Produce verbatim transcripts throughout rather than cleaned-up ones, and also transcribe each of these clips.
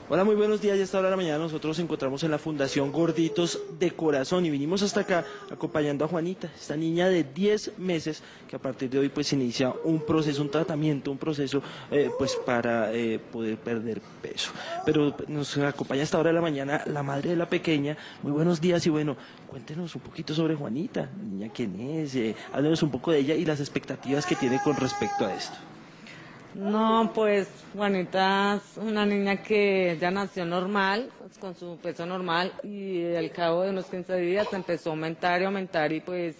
Hola, muy buenos días. Ya a esta hora de la mañana nosotros nos encontramos en la Fundación Gorditos de Corazón y vinimos hasta acá acompañando a Juanita, esta niña de diez meses que a partir de hoy pues inicia un proceso, un tratamiento, un proceso eh, pues para eh, poder perder peso. Pero nos acompaña a esta hora de la mañana la madre de la pequeña. Muy buenos días y bueno, cuéntenos un poquito sobre Juanita, niña quién es, eh, háblenos un poco de ella y las expectativas que tiene con respecto a esto. No, pues Juanita es una niña que ya nació normal, pues, con su peso normal y al cabo de unos quince días empezó a aumentar y aumentar y pues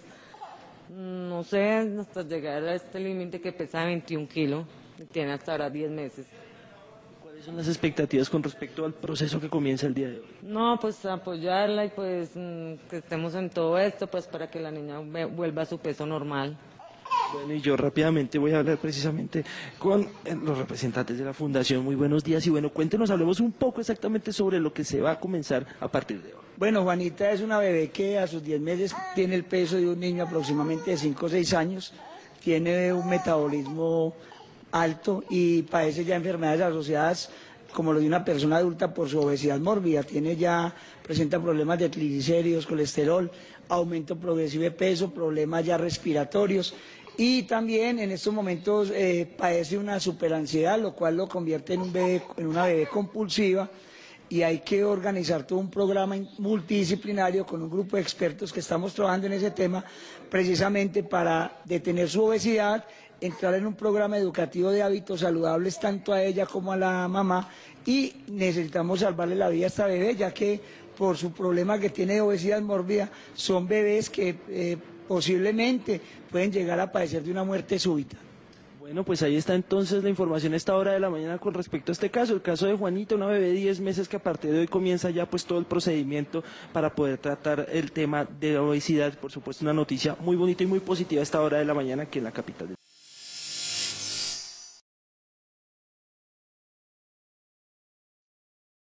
no sé, hasta llegar a este límite que pesa veintiún kilos y tiene hasta ahora diez meses. ¿Cuáles son las expectativas con respecto al proceso que comienza el día de hoy? No, pues apoyarla y pues mm, que estemos en todo esto pues para que la niña ve- vuelva a su peso normal. Bueno, y yo rápidamente voy a hablar precisamente con eh, los representantes de la Fundación. Muy buenos días y bueno, cuéntenos, hablemos un poco exactamente sobre lo que se va a comenzar a partir de hoy. Bueno, Juanita es una bebé que a sus diez meses tiene el peso de un niño aproximadamente de cinco o seis años, tiene un metabolismo alto y padece ya enfermedades asociadas como lo de una persona adulta por su obesidad mórbida, tiene ya, presenta problemas de triglicéridos, colesterol, aumento progresivo de peso, problemas ya respiratorios y también en estos momentos eh, padece una superansiedad, lo cual lo convierte en, un bebé, en una bebé compulsiva y hay que organizar todo un programa multidisciplinario con un grupo de expertos que estamos trabajando en ese tema precisamente para detener su obesidad, entrar en un programa educativo de hábitos saludables tanto a ella como a la mamá y necesitamos salvarle la vida a esta bebé ya que por su problema que tiene de obesidad mórbida son bebés que eh, posiblemente pueden llegar a padecer de una muerte súbita. Bueno, pues ahí está entonces la información a esta hora de la mañana con respecto a este caso, el caso de Juanita, una bebé de diez meses que a partir de hoy comienza ya pues todo el procedimiento para poder tratar el tema de la obesidad. Por supuesto, una noticia muy bonita y muy positiva a esta hora de la mañana aquí en la capital.